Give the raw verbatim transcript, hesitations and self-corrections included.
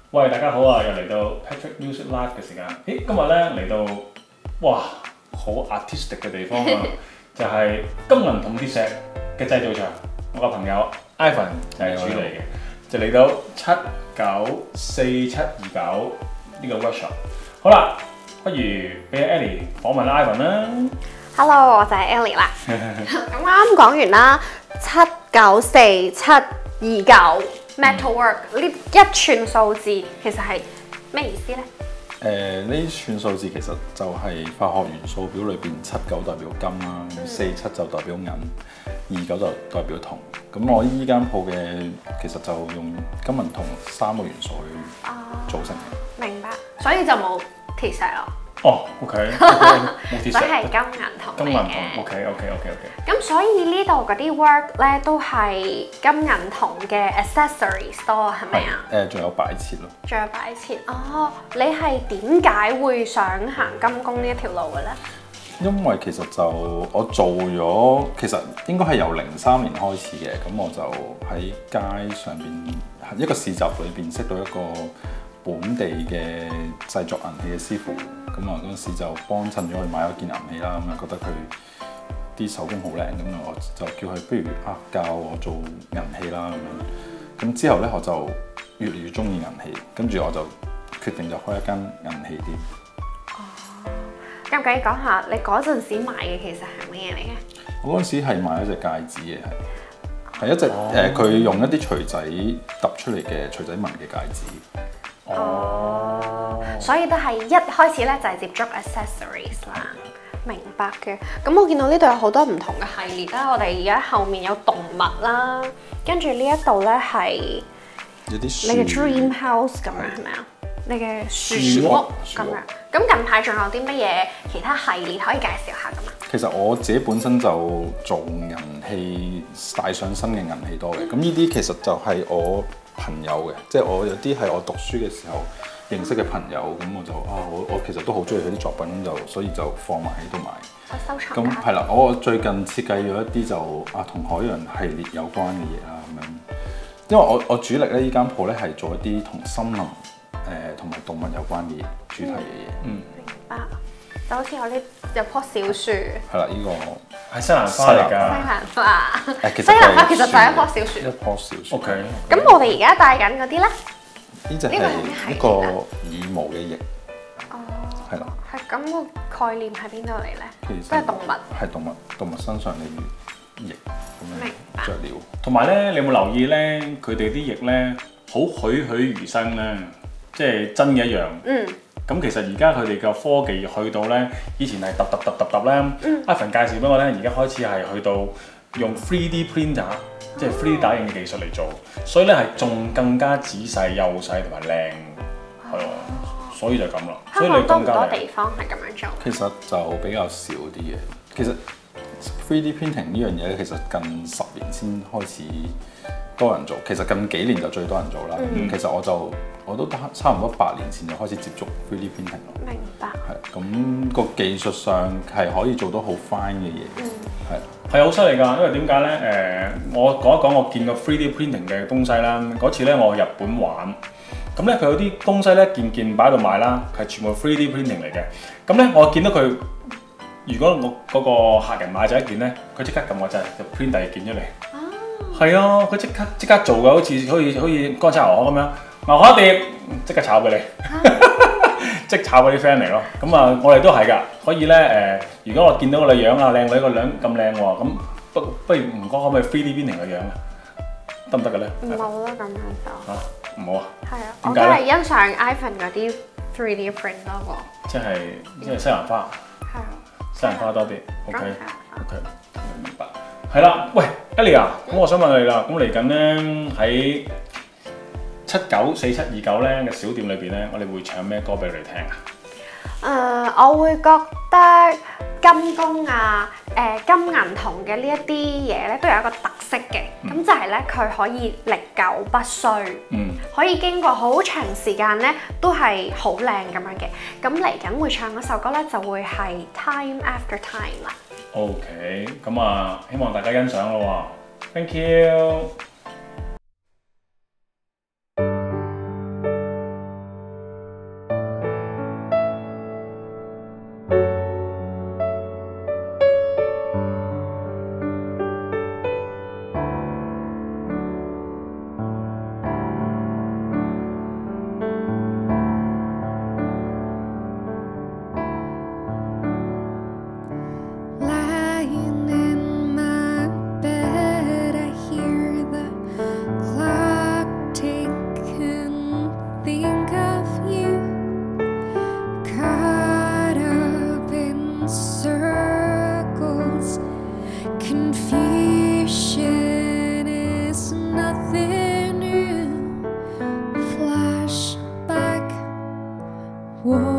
喂，大家好啊！又嚟到 Patrick Music Live 嘅時間。咦，今日咧嚟到，哇，好 artistic 嘅地方啊！就係金銀銅鐵石嘅製造場。我個朋友 Ivan 就係主理嘅，就嚟到七九四七二九呢個 workshop。好啦，不如俾 Ellie 訪問 Ivan 啦。 Hello， 我就係 Ellie 啦。咁啱講完啦，七九四七二九。metalwork 呢一串數字其實係咩意思咧？ 誒呢、呃、串數字其實就係化學元素表裏邊七九代表金啦，四七、嗯、就代表銀，二九就代表銅。咁我依間鋪嘅其實就用金銀銅三個元素去組成嘅。 明白，所以就冇鐵石咯。 哦 ，OK， 冇鐵石。 所以係金銀銅金銀銅 ，OK，OK，OK，OK。 咁所以呢度嗰啲 work 咧都係金銀銅嘅 accessories 多係咪啊？ 誒，仲有擺設咯。 仲有擺設哦，你係點解會想行金工呢一條路嘅咧？ 因為其實就我做咗，其實應該係由零三年開始嘅，咁我就喺街上邊一個市集裏邊識到一個本地嘅製作銀器嘅師傅，咁啊嗰陣時就幫襯咗佢買咗件銀器啦，咁啊覺得佢啲手工好靚，咁啊我就叫佢不如啊教我做銀器啦咁樣，咁之後咧我就越嚟越中意銀器，跟住我就決定就開一間銀器店。 哦，咁可以講下你嗰陣時買嘅其實係咩嘢嚟嘅？我嗰陣時係買一隻戒指嘅，係係一隻誒佢、哦呃、用一啲錘仔揼出嚟嘅錘仔紋嘅戒指。 哦，所以都係一開始咧就係接觸 accessories 啦，明白嘅。咁我見到呢度有好多唔同嘅系列啦，我哋而家後面有動物啦，跟住呢一度咧係你嘅 dream house 咁樣係咪啊？你嘅樹屋咁樣。咁近排仲有啲乜嘢其他系列可以介紹下㗎嘛？ 其實我自己本身就做銀器帶上身嘅銀器多嘅，咁呢啲其實就係我朋友嘅，即係我有啲係我讀書嘅時候認識嘅朋友，咁我就啊，我我其實都好中意佢啲作品，就所以就放埋喺度賣。 收藏。咁係啦，我最近設計咗一啲就啊同海洋系列有關嘅嘢啦，咁樣。因為我我主力咧依間鋪咧係做一啲同森林誒同埋動物有關嘅主題嘅嘢。嗯。 明白。就好似我呢有棵小樹。係啦，呢個係西蘭花嚟㗎。 西蘭花。 誒， 西蘭花其實就係一棵小樹。 一棵小樹。OK。 咁我哋而家戴緊嗰啲咧？ 呢隻係一個羽毛嘅翼。 哦。 係啦。 係咁個概念喺邊度嚟咧？ 其實都係動物。係動物，動物身上嘅翼咁樣著料。 同埋咧，你有冇留意咧？佢哋啲翼咧，好栩栩如生咧，即係真嘅一樣。嗯。咁其實而家佢哋嘅科技去到咧，以前係揼揼揼揼揼咧。Ivan 介紹俾我咧，而家開始係去到用 three D printer， 即係 three D 打印嘅技術嚟做，所以咧係仲更加仔細、幼細同埋靚，係咯。所以就咁啦。所以你更加多地方係咁樣做。 其實就比較少啲嘅。其實 three D printing 呢樣嘢咧，其實近十年先開始多人做，其實近幾年就最多人做啦。嗯、其實我就我都差唔多八年前就開始接觸 three D printing 咯。 明白。 係咁、那個技術上係可以做到好 fine 嘅嘢。嗯。係係好犀利㗎，因為點解咧？誒、呃，我講一講我見過 three D printing 嘅東西啦。嗰次咧我去日本玩，咁咧佢有啲東西咧件件擺喺度賣啦，係全部 three D printing 嚟嘅。咁咧我見到佢，如果我嗰個客人買咗一件咧，佢即刻撳個掣就 print 第二件出嚟。係啊，佢即刻即刻做嘅，好似好似好似乾炒牛河咁樣，牛河一碟即刻炒俾你，即炒嗰啲 friend 嚟咯。咁啊，我哋都係㗎，可以咧誒、呃，如果我見到個女樣啊，靚女個樣咁靚喎，咁不不如唔該可唔可以 three D printing 個樣啊？得唔得嘅咧？ 唔好啦，咁樣就嚇唔好啊？係啊，我都係欣賞 Ivan 嗰啲 three D print 多過， 即係即係西蘭花，係啊，西蘭花多啲。OK OK， 明白。係啦，喂 Ellie 啊，咁我想問你啦，咁嚟緊咧喺七九四七二九咧嘅小店裏邊咧，我哋會唱咩歌俾你聽啊？ 誒、呃，我會覺得金工啊、誒、呃、金銀銅嘅呢一啲嘢咧，都有一個特色嘅，咁、嗯、就係咧佢可以歷久不衰，嗯，可以經過好長時間咧都係好靚咁樣嘅。咁嚟緊會唱嗰首歌咧，就會係 Time After Time 啦。 OK， 咁啊，希望大家欣賞咯喎 ，Thank you。 我